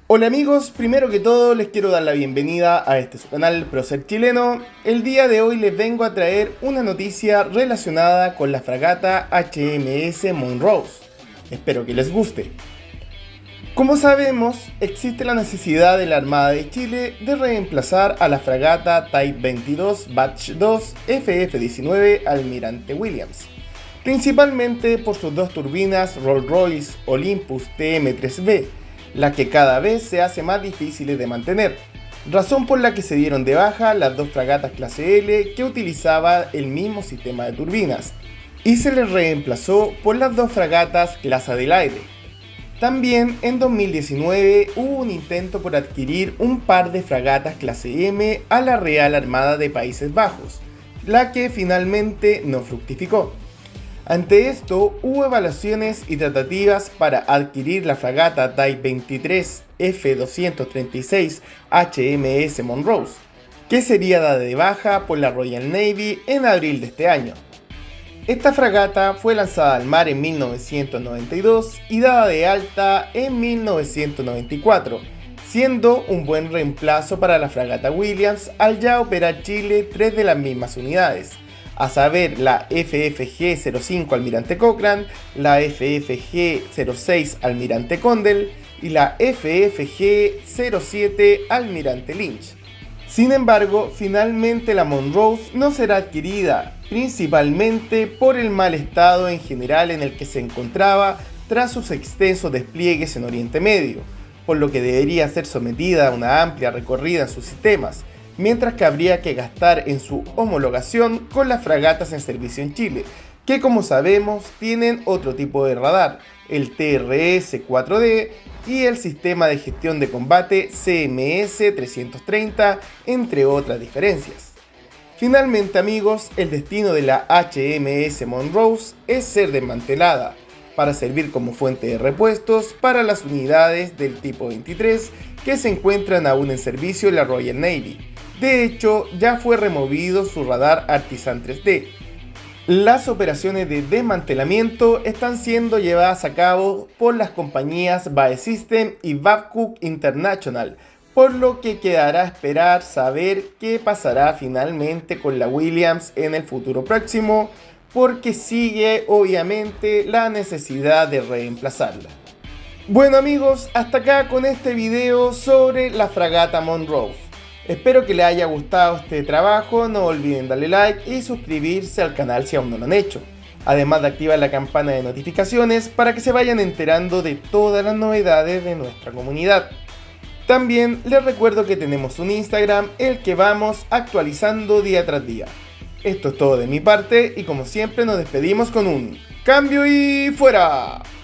Hola amigos, primero que todo les quiero dar la bienvenida a este su canal Prócer Chileno. El día de hoy les vengo a traer una noticia relacionada con la fragata HMS Monrose. Espero que les guste. Como sabemos, existe la necesidad de la Armada de Chile de reemplazar a la fragata Type 22 Batch 2 FF-19 Almirante Williams, principalmente por sus dos turbinas Rolls-Royce Olympus TM3B, las que cada vez se hace más difíciles de mantener, razón por la que se dieron de baja las dos fragatas clase L que utilizaban el mismo sistema de turbinas, y se les reemplazó por las dos fragatas clase Adelaide. También en 2019 hubo un intento por adquirir un par de fragatas clase M a la Real Armada de Países Bajos, la que finalmente no fructificó. Ante esto, hubo evaluaciones y tratativas para adquirir la fragata Type 23 F236 HMS Monrose, que sería dada de baja por la Royal Navy en abril de este año. Esta fragata fue lanzada al mar en 1992 y dada de alta en 1994, siendo un buen reemplazo para la fragata Williams al ya operar Chile tres de las mismas unidades, a saber la FFG-05 Almirante Cochrane, la FFG-06 Almirante Condell y la FFG-07 Almirante Lynch. Sin embargo, finalmente la Monrose no será adquirida, principalmente por el mal estado en general en el que se encontraba tras sus extensos despliegues en Oriente Medio, por lo que debería ser sometida a una amplia recorrida en sus sistemas, mientras que habría que gastar en su homologación con las fragatas en servicio en Chile, que como sabemos tienen otro tipo de radar, el TRS-4D y el sistema de gestión de combate CMS-330, entre otras diferencias. Finalmente amigos, el destino de la HMS Monrose es ser desmantelada, para servir como fuente de repuestos para las unidades del tipo 23 que se encuentran aún en servicio en la Royal Navy. De hecho, ya fue removido su radar Artisan 3D. Las operaciones de desmantelamiento están siendo llevadas a cabo por las compañías BAE System y Babcock International, por lo que quedará a esperar saber qué pasará finalmente con la Williams en el futuro próximo, porque sigue obviamente la necesidad de reemplazarla. Bueno amigos, hasta acá con este video sobre la fragata Monrose. Espero que les haya gustado este trabajo, no olviden darle like y suscribirse al canal si aún no lo han hecho. Además de activar la campana de notificaciones para que se vayan enterando de todas las novedades de nuestra comunidad. También les recuerdo que tenemos un Instagram, el que vamos actualizando día tras día. Esto es todo de mi parte y como siempre nos despedimos con un cambio y fuera.